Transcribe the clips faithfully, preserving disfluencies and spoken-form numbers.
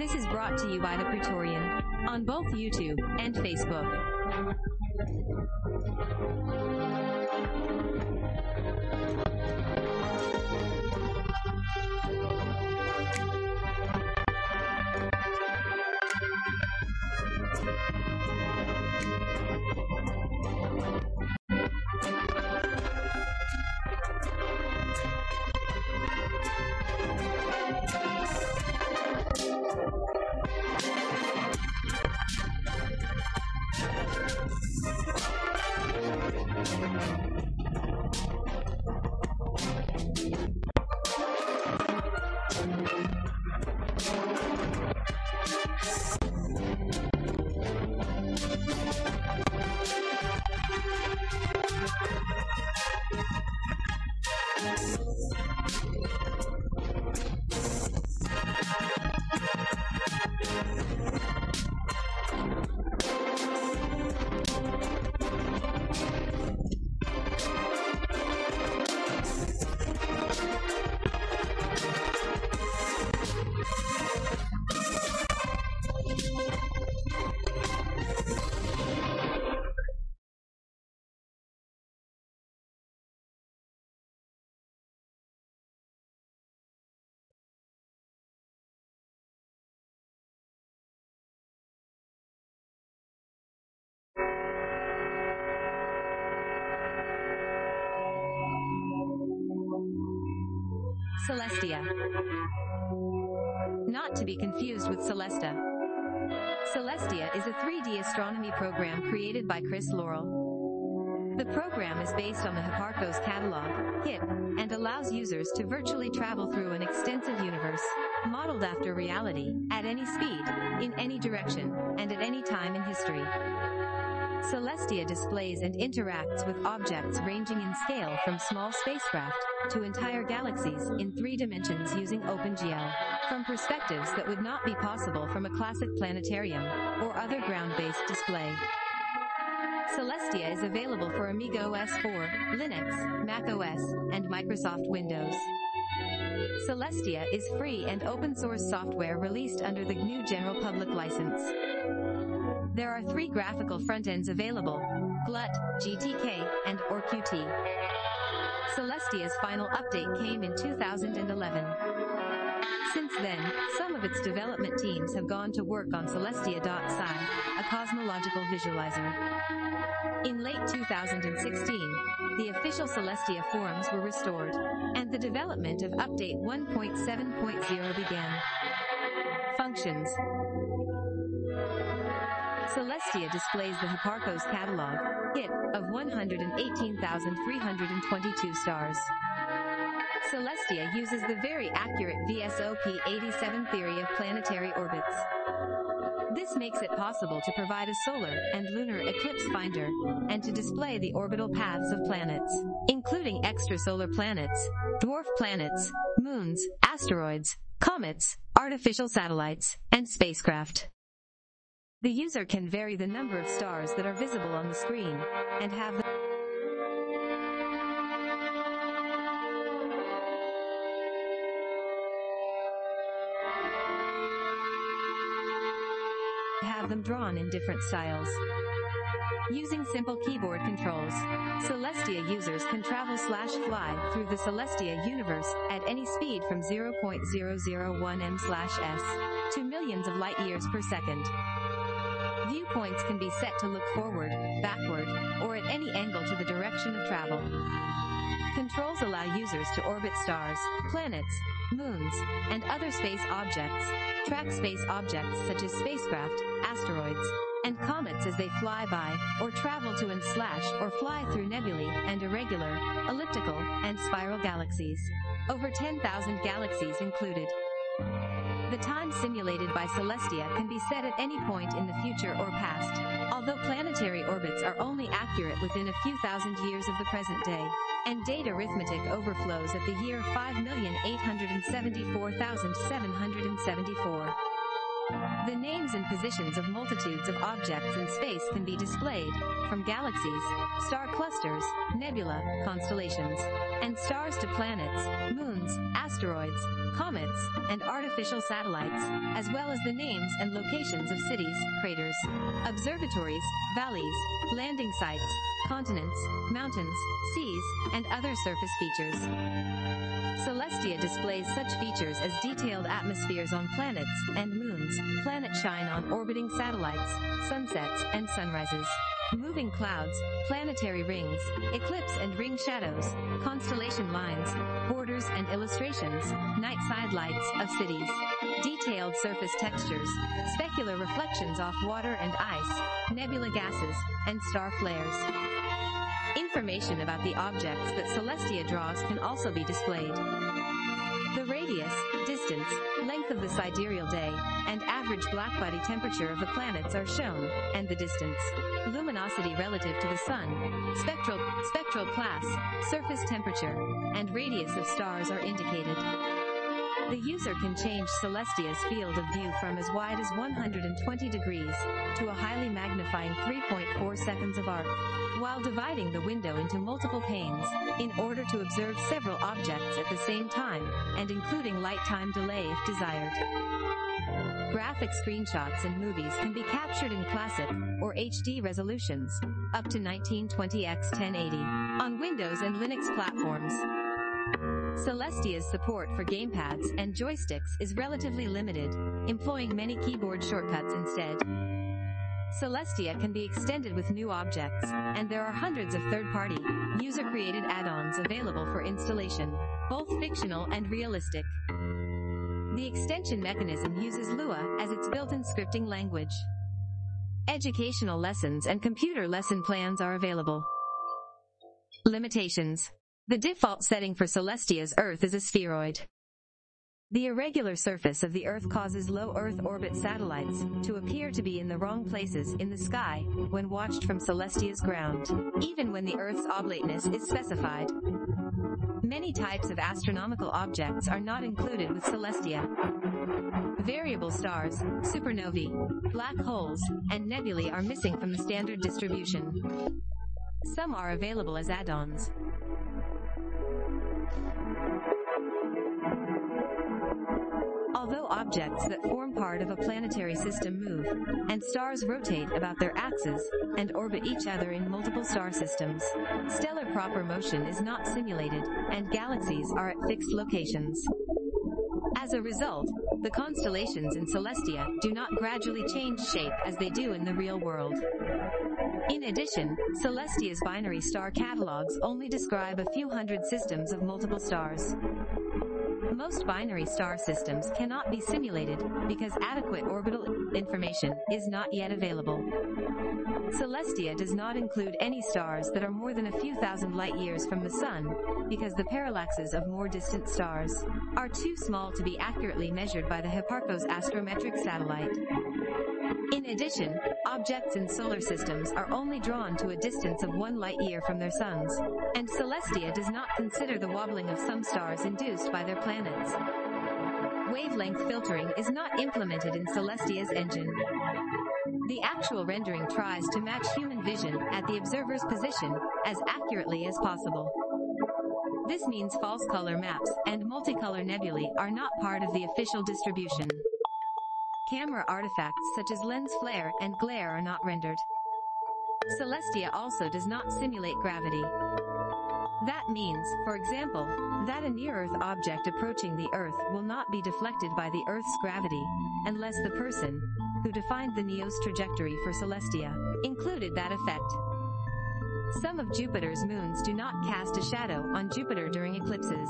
This is brought to you by the Praetorian, on both YouTube and Facebook. Celestia. Not to be confused with Celesta. Celestia is a three D astronomy program created by Chris Laurel. The program is based on the Hipparcos catalog, HIP, and allows users to virtually travel through an extensive universe, modeled after reality, at any speed, in any direction, and at any time in history. Celestia displays and interacts with objects ranging in scale from small spacecraft to entire galaxies in three dimensions using OpenGL, from perspectives that would not be possible from a classic planetarium or other ground-based display. Celestia is available for Amiga O S four, Linux, Mac O S, and Microsoft Windows. Celestia is free and open-source software released under the G N U General Public License. There are three graphical front-ends available: G L U T, G T K, and O R Q T. Celestia's final update came in two thousand eleven. Since then, some of its development teams have gone to work on Celestia.sci, a cosmological visualizer. In late two thousand sixteen, the official Celestia forums were restored, and the development of Update one point seven point zero began. Functions. Celestia displays the Hipparcos catalog, HIP, of one hundred eighteen thousand three hundred twenty-two stars. Celestia uses the very accurate V S O P eighty-seven theory of planetary orbits. This makes it possible to provide a solar and lunar eclipse finder, and to display the orbital paths of planets, including extrasolar planets, dwarf planets, moons, asteroids, comets, artificial satellites, and spacecraft. The user can vary the number of stars that are visible on the screen, and have them have them drawn in different styles. Using simple keyboard controls, Celestia users can travel slash fly through the Celestia universe at any speed from zero point zero zero one meters slash s to millions of light years per second. Viewpoints can be set to look forward, backward, or at any angle to the direction of travel. Controls allow users to orbit stars, planets, moons, and other space objects, track space objects such as spacecraft, asteroids, and comets as they fly by, or travel to and slash or fly through nebulae and irregular, elliptical, and spiral galaxies. Over ten thousand galaxies included. The time simulated by Celestia can be set at any point in the future or past, although planetary orbits are only accurate within a few thousand years of the present day, and date arithmetic overflows at the year five million eight hundred seventy-four thousand seven hundred seventy-four. The names and positions of multitudes of objects in space can be displayed, from galaxies, star clusters, nebula, constellations, and stars to planets, moons, asteroids, comets, and artificial satellites, as well as the names and locations of cities, craters, observatories, valleys, landing sites, continents, mountains, seas, and other surface features. Celestia displays such features as detailed atmospheres on planets and moons, planet shine on orbiting satellites, sunsets and sunrises, moving clouds, planetary rings, eclipse and ring shadows, constellation lines, borders and illustrations, night side lights of cities, detailed surface textures, specular reflections off water and ice, nebula gases, and star flares. Information about the objects that Celestia draws can also be displayed. The radius, distance, length of the sidereal day, and average blackbody temperature of the planets are shown, and the distance, luminosity relative to the Sun, spectral, spectral class, surface temperature, and radius of stars are indicated. The user can change Celestia's field of view from as wide as one hundred twenty degrees to a highly magnifying three point four seconds of arc, while dividing the window into multiple panes, in order to observe several objects at the same time, and including light time delay if desired. Graphic screenshots and movies can be captured in classic, or H D resolutions, up to nineteen twenty by ten eighty, on Windows and Linux platforms. Celestia's support for gamepads and joysticks is relatively limited, employing many keyboard shortcuts instead. Celestia can be extended with new objects, and there are hundreds of third-party, user-created add-ons available for installation, both fictional and realistic. The extension mechanism uses Lua as its built-in scripting language. Educational lessons and computer lesson plans are available. Limitations. The default setting for Celestia's Earth is a spheroid. The irregular surface of the Earth causes low Earth orbit satellites to appear to be in the wrong places in the sky when watched from Celestia's ground, even when the Earth's oblateness is specified. Many types of astronomical objects are not included with Celestia. Variable stars, supernovae, black holes, and nebulae are missing from the standard distribution. Some are available as add-ons. Although objects that form part of a planetary system move, and stars rotate about their axes, and orbit each other in multiple star systems, stellar proper motion is not simulated, and galaxies are at fixed locations. As a result, the constellations in Celestia do not gradually change shape as they do in the real world. In addition, Celestia's binary star catalogs only describe a few hundred systems of multiple stars. Most binary star systems cannot be simulated because adequate orbital information is not yet available. Celestia does not include any stars that are more than a few thousand light years from the Sun, because the parallaxes of more distant stars are too small to be accurately measured by the Hipparcos astrometric satellite. In addition, objects in solar systems are only drawn to a distance of one light year from their suns, and Celestia does not consider the wobbling of some stars induced by their planets. Wavelength filtering is not implemented in Celestia's engine. The actual rendering tries to match human vision at the observer's position as accurately as possible. This means false color maps and multicolor nebulae are not part of the official distribution. Camera artifacts such as lens flare and glare are not rendered. Celestia also does not simulate gravity. That means, for example, that a near-Earth object approaching the Earth will not be deflected by the Earth's gravity, unless the person who defined the N E O S trajectory for Celestia included that effect. Some of Jupiter's moons do not cast a shadow on Jupiter during eclipses.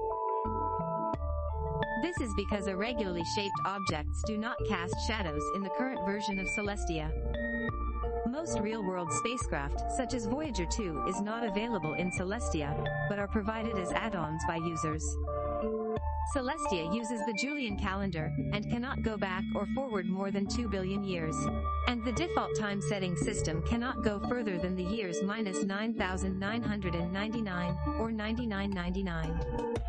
This is because irregularly shaped objects do not cast shadows in the current version of Celestia. Most real-world spacecraft, such as Voyager two, is not available in Celestia, but are provided as add-ons by users. Celestia uses the Julian calendar, and cannot go back or forward more than two billion years. And the default time setting system cannot go further than the years minus nine thousand nine hundred ninety-nine, or ninety-nine ninety-nine.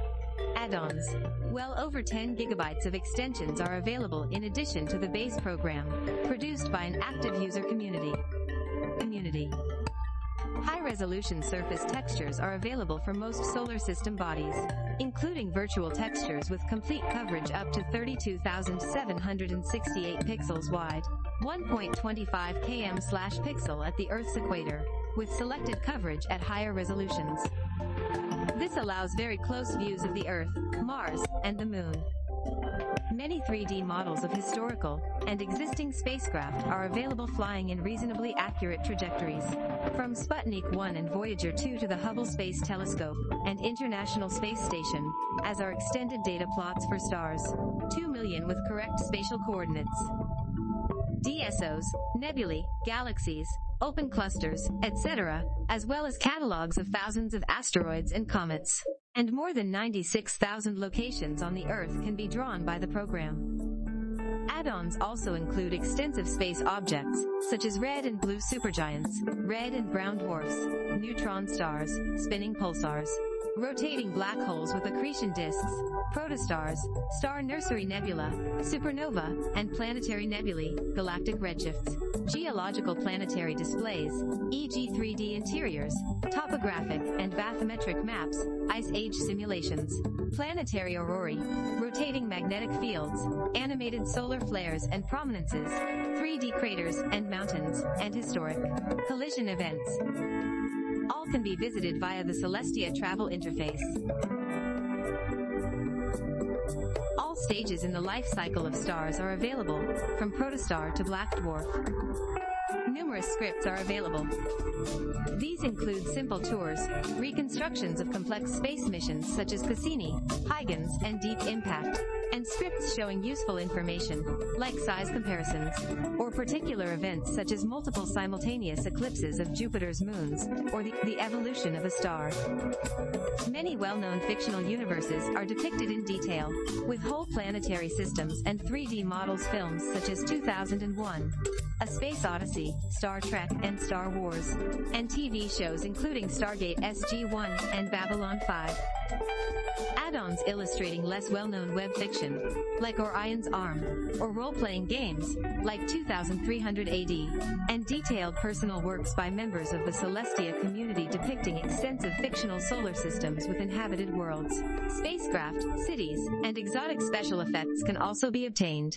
Add-ons. Well over ten gigabytes of extensions are available in addition to the base program, produced by an active user community. Community. High-resolution surface textures are available for most solar system bodies, including virtual textures with complete coverage up to thirty-two thousand seven hundred sixty-eight pixels wide, one point two five kilometers slash pixel at the Earth's equator, with selected coverage at higher resolutions. This allows very close views of the Earth, Mars, and the Moon. Many three D models of historical and existing spacecraft are available flying in reasonably accurate trajectories, from Sputnik one and Voyager two to the Hubble Space Telescope and International Space Station, as are extended data plots for stars, two million with correct spatial coordinates. D S Os, nebulae, galaxies, open clusters, et cetera, as well as catalogs of thousands of asteroids and comets. And more than ninety-six thousand locations on the Earth can be drawn by the program. Add-ons also include extensive space objects, such as red and blue supergiants, red and brown dwarfs, neutron stars, spinning pulsars, rotating black holes with accretion disks, protostars, star nursery nebula, supernova, and planetary nebulae, galactic redshifts, geological planetary displays, for example three D interiors, topographic and bathymetric maps, ice age simulations, planetary aurorae, rotating magnetic fields, animated solar flares and prominences, three D craters and mountains, and historic collision events. All can be visited via the Celestia travel interface. All stages in the life cycle of stars are available, from protostar to black dwarf. Numerous scripts are available. These include simple tours, reconstructions of complex space missions such as Cassini, Huygens, and Deep Impact, and scripts showing useful information, like size comparisons, or particular events such as multiple simultaneous eclipses of Jupiter's moons, or the, the evolution of a star. Many well-known fictional universes are depicted in detail, with whole planetary systems and three D models films such as two thousand one, A Space Odyssey, Star Trek, and Star Wars, and T V shows including Stargate S G one and Babylon five. Add-ons illustrating less well-known web fiction, like Orion's Arm, or role-playing games, like two thousand three hundred A D, and detailed personal works by members of the Celestia community depicting extensive fictional solar systems with inhabited worlds, spacecraft, cities, and exotic special effects can also be obtained.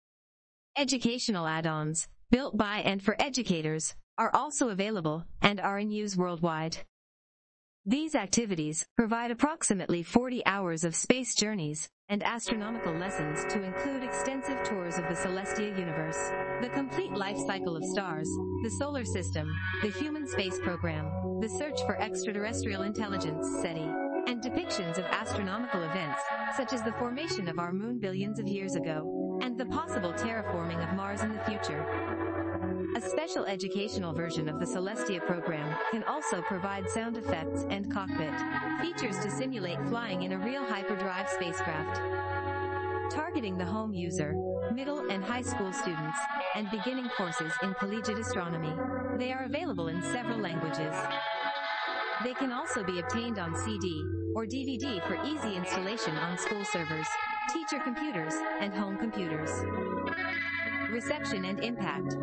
Educational add-ons, built by and for educators, are also available, and are in use worldwide. These activities provide approximately forty hours of space journeys and astronomical lessons to include extensive tours of the Celestia universe, the complete life cycle of stars, the solar system, the human space program, the search for extraterrestrial intelligence SETI, and depictions of astronomical events, such as the formation of our moon billions of years ago, and the possible terraforming of Mars in the future. A special educational version of the Celestia program can also provide sound effects and cockpit features to simulate flying in a real hyperdrive spacecraft. Targeting the home user, middle and high school students, and beginning courses in collegiate astronomy, they are available in several languages. They can also be obtained on C D or D V D for easy installation on school servers, teacher computers, and home computers. Reception and impact.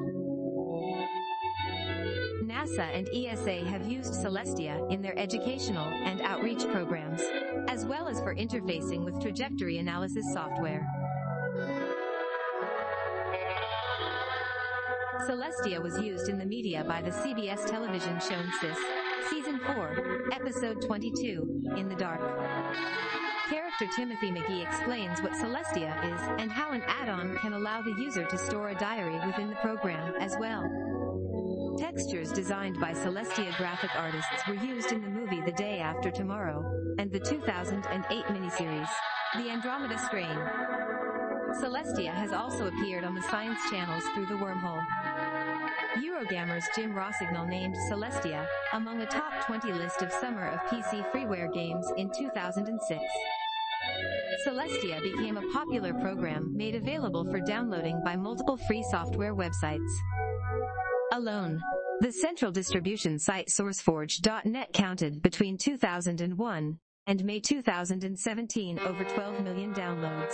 NASA and E S A have used Celestia in their educational and outreach programs, as well as for interfacing with trajectory analysis software. Celestia was used in the media by the C B S television show Sis, Season four, Episode twenty-two, In the Dark. Character Timothy McGee explains what Celestia is and how an add-on can allow the user to store a diary within the program as well. Textures designed by Celestia graphic artists were used in the movie The Day After Tomorrow, and the two thousand eight miniseries, The Andromeda Strain. Celestia has also appeared on the science channels through the wormhole. Eurogamer's Jim Rossignol named Celestia among a top twenty list of summer of P C freeware games in two thousand six. Celestia became a popular program made available for downloading by multiple free software websites. Alone, the central distribution site SourceForge dot net counted between two thousand one and May two thousand seventeen over twelve million downloads.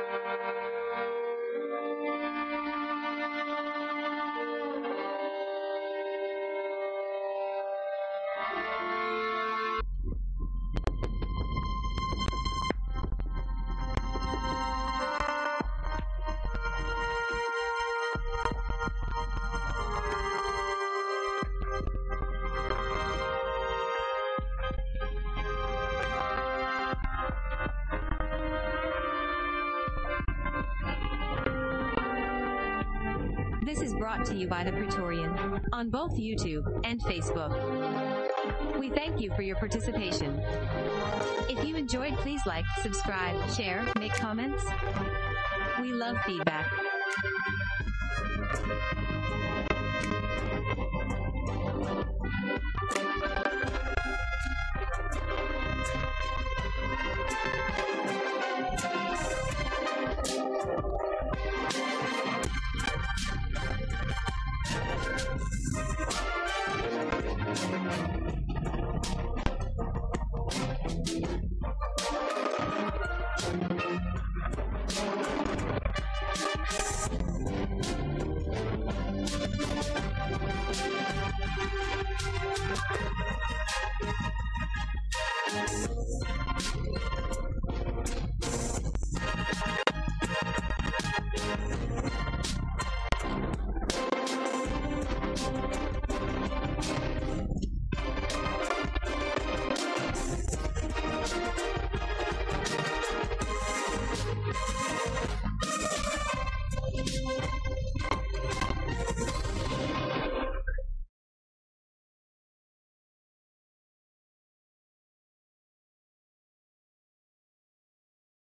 This is brought to you by the Praetorian, on both YouTube and Facebook. We thank you for your participation. If you enjoyed, please like, subscribe, share, make comments. We love feedback.